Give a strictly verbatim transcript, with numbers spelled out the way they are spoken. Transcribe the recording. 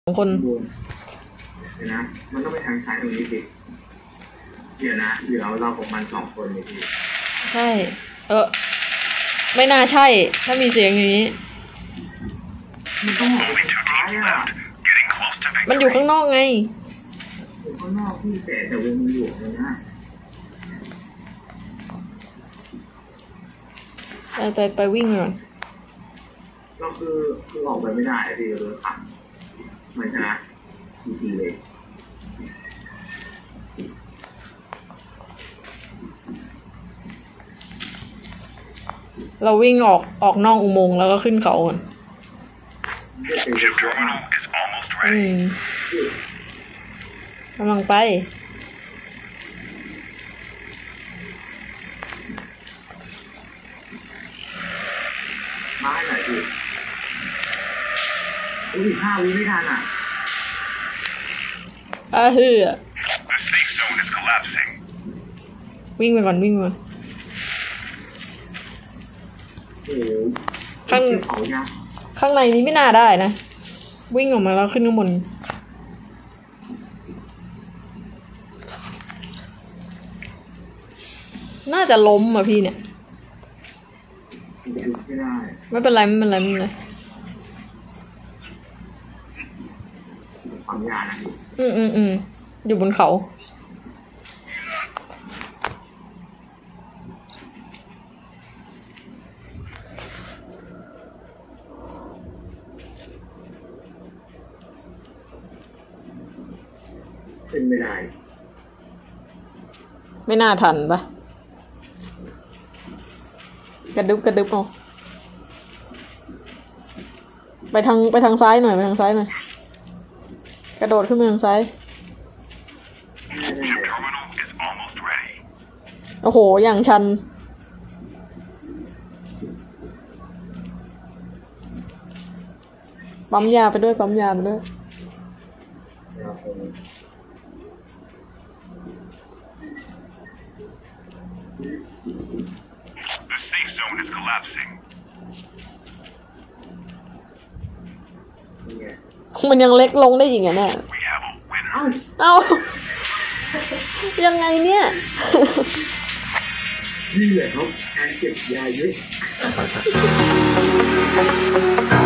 คนเดี๋ยวนะมันต้องไปทางซ้ายตรงนี้สิเดี๋ยวนะเหลือเราของมันสองคนเลยพี่ใช่เออไม่น่าใช่ถ้ามีเสียงอย่างนี้มันต้องออกไปทางซ้ายอ่ะมันอยู่ข้างนอกไงอยู่ข้างนอกพี่แต่แต่วงมันอยู่เลยนะไปไปไปวิ่งก่อนเราคือคือออกไปไม่ได้พี่เลยขังมันชนะทีทีเลยเราวิ่งออกออกนอกอุโมงค์แล้วก็ขึ้นเขาก่อนอืมกำลังไปมาให้หน่อยพี่อุ้ยห้าวิไม่ทันอ่ะอ่ะเฮ้ยวิ่งไปก่อนวิ่งไปข้างข้างในนี้ไม่น่าได้นะวิ่งออกมาแล้วขึ้นข้างบนน่าจะล้มอ่ะพี่เนี่ยไม่เป็นไรไม่เป็นไรไม่เป็นไรความยากนะอืมอืมอืมอยู่บนเขาเป็นไม่ได้ไม่น่าทันปะกระดึบกระดึบเอาไปทางไปทางซ้ายหน่อยไปทางซ้ายหน่อยกระโดดขึ้นไปทางซ้ายโอ้โหอย่างชันปั๊มยาไปด้วยปั๊มยาไปด้วยมันยังเล็กลงได้อีกอ่ะเนี่ยเอ้ายังไงเนี่ยนี่แหละครับการเก็บยาเยอะ